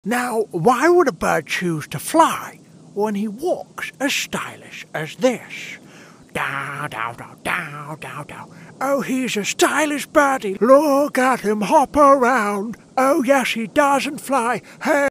Now, why would a bird choose to fly when he walks as stylish as this? Dow, dow, dow, dow, dow, dow. Oh, he's a stylish birdie. Look at him hop around. Oh, yes, he doesn't fly. Hey.